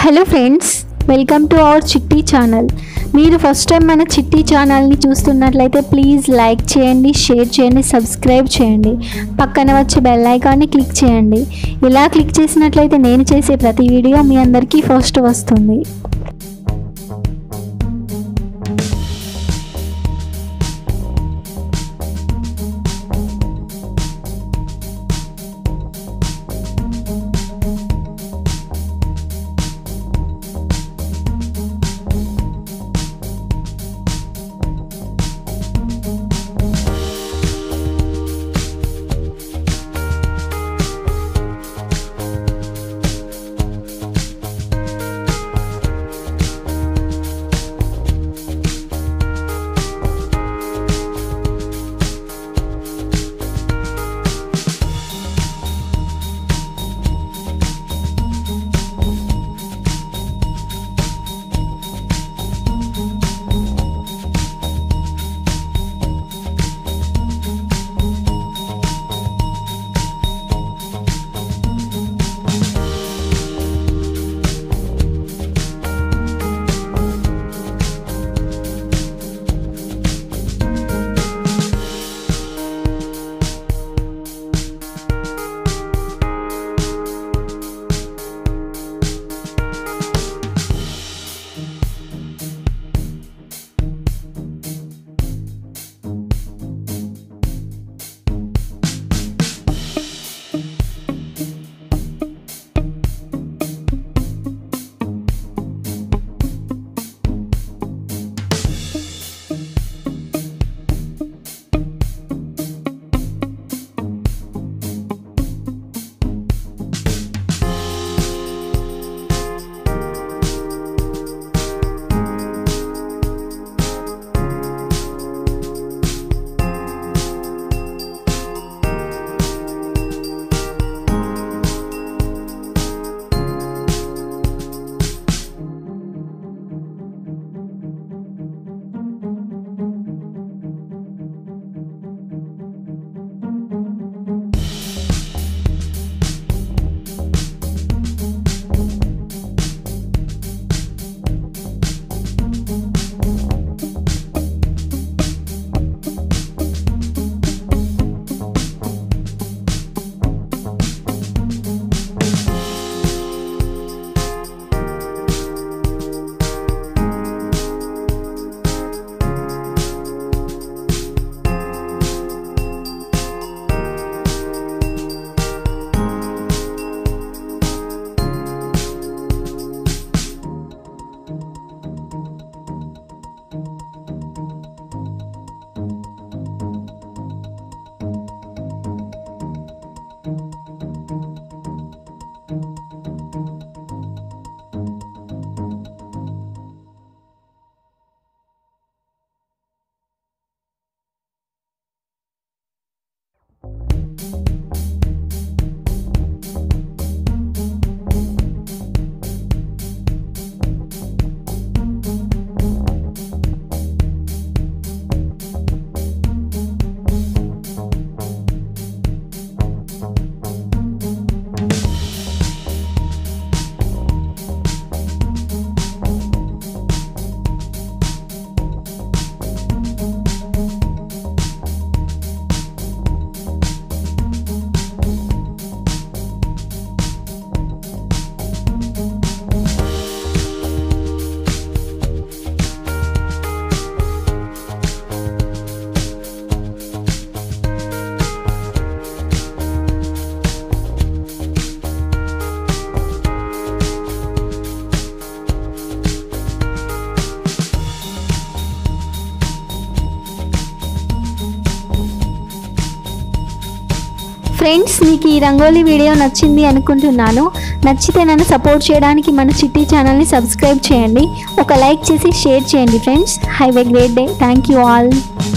Hello friends, welcome to our Chitti channel. మీరు first time మన చిట్టి ఛానల్ని చూస్తున్నట్లయితే ప్లీజ్ లైక్ చేయండి, షేర్ చేయండి, సబ్స్క్రైబ్ చేయండి. పక్కన వచ్చే బెల్ ఐకాన్ని క్లిక్ చేయండి. ఇలా క్లిక్ చేసినట్లయితే నేను చేసే ప్రతి వీడియో మీ అందరికీ ఫస్ట్ వస్తుంది. ఫ్రెండ్స్, మీకు ఈ రంగోలీ వీడియో నచ్చింది అనుకుంటున్నాను. నచ్చితే నన్ను సపోర్ట్ చేయడానికి మన చిట్టి ఛానల్ని సబ్స్క్రైబ్ చేయండి. ఒక లైక్ చేసి షేర్ చేయండి friends. Have a great day. Thank you all.